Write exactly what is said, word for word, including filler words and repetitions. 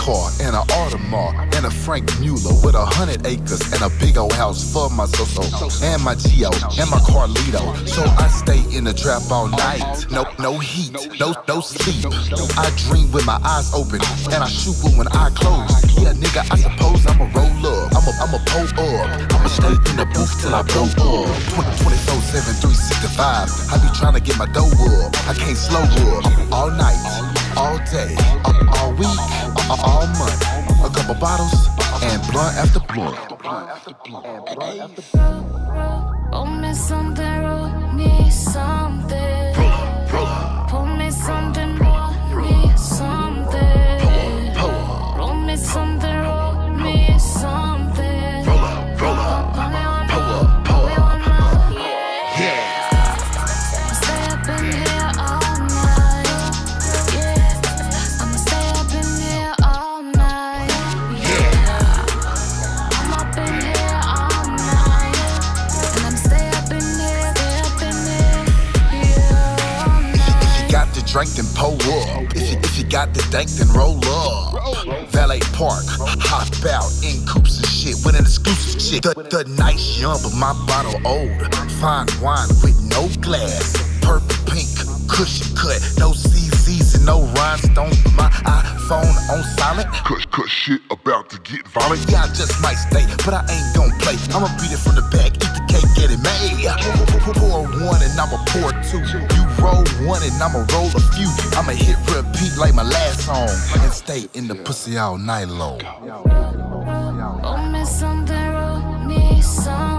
car and an Audemars and a Frank Mueller with a hundred acres and a big old house for my so-so and my Geo and my Carlito. So I stay in the trap all night. No, no heat, no, no sleep. I dream with my eyes open and I shoot with one eye closed. Yeah, nigga, I suppose I'ma roll up. I'ma, I'ma pull up. I'ma stay in the booth till I blow up. twenty-four seven, three sixty-five. I be trying to get my dough up. I can't slow up. All night, all day, all, all week, all, all month. A couple bottles and blunt after blunt. Roll me something, roll me something. Pull me something, roll me something. Roll me something, roll me something. Roll up, roll up, pull up, pull up, yeah. Stay up in here all night, yeah. I'ma stay up in here all night, yeah. I'm up in here all night, and I'm stay up in here, stay up in here, yeah. If you, if you got the drink, then pull up. If you, if you got the dank, then roll up. Valet park, hop out in coops and shit with an exclusive chick. The, the night's young, but my bottle old. Fine wine with no glass. Purple pink, cushion cut. No C Zs and no rhinestones. My iPhone on silent. Cause, cause shit about to get violent. Yeah, I just might stay, but I ain't gon' play. I'ma beat it from the back, eat the cake, get it made. Pour one and I'ma pour two. You roll one and I'ma roll a few. I'ma hit repeat like my last song and stay in the pussy all night long. Roll me something, roll me something.